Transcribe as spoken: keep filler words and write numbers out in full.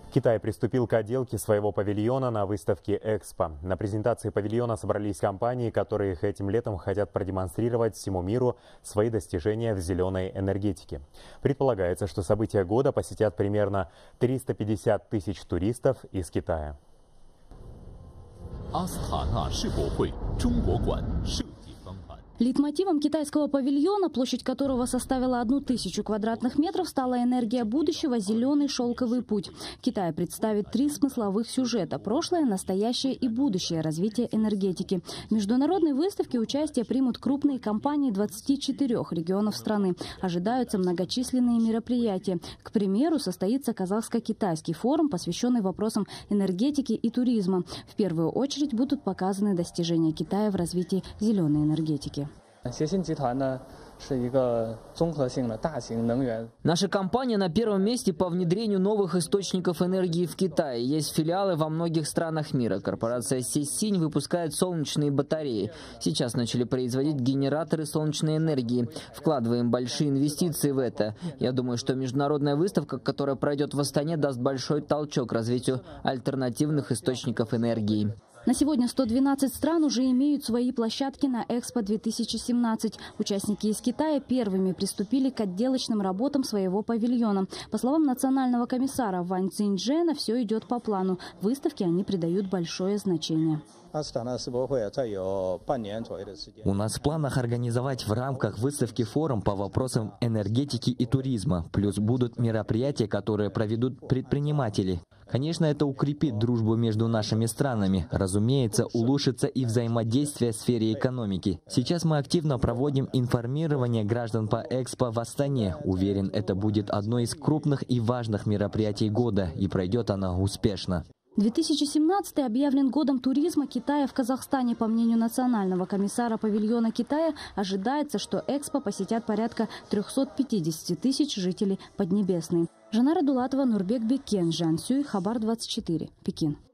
Китай приступил к отделке своего павильона на выставке «Экспо». На презентации павильона собрались компании, которые этим летом хотят продемонстрировать всему миру свои достижения в зеленой энергетике. Предполагается, что события года посетят примерно триста пятьдесят тысяч туристов из Китая. Лейтмотивом китайского павильона, площадь которого составила одну тысячу квадратных метров, стала энергия будущего – зеленый шелковый путь. Китай представит три смысловых сюжета – прошлое, настоящее и будущее развития энергетики. В международной выставке участие примут крупные компании двадцати четырёх регионов страны. Ожидаются многочисленные мероприятия. К примеру, состоится казахско-китайский форум, посвященный вопросам энергетики и туризма. В первую очередь будут показаны достижения Китая в развитии зеленой энергетики. Наша компания на первом месте по внедрению новых источников энергии в Китае. Есть филиалы во многих странах мира. Корпорация Сесинь выпускает солнечные батареи. Сейчас начали производить генераторы солнечной энергии. Вкладываем большие инвестиции в это. Я думаю, что международная выставка, которая пройдет в Астане, даст большой толчок развитию альтернативных источников энергии. На сегодня сто двенадцать стран уже имеют свои площадки на Экспо две тысячи семнадцать. Участники из Китая первыми приступили к отделочным работам своего павильона. По словам национального комиссара Вань Циньчжэна, все идет по плану. Выставке они придают большое значение. У нас в планах организовать в рамках выставки форум по вопросам энергетики и туризма. Плюс будут мероприятия, которые проведут предприниматели. Конечно, это укрепит дружбу между нашими странами. Разумеется, улучшится и взаимодействие в сфере экономики. Сейчас мы активно проводим информирование граждан по Экспо в Астане. Уверен, это будет одно из крупных и важных мероприятий года, и пройдет оно успешно. две тысячи семнадцатый объявлен годом туризма Китая в Казахстане. По мнению национального комиссара павильона Китая, ожидается, что Экспо посетят порядка трёхсот пятидесяти тысяч жителей Поднебесной. Жанара Дулатова, Нурбек Беккен, Жан Сюй, Хабар двадцать четыре, Пекин.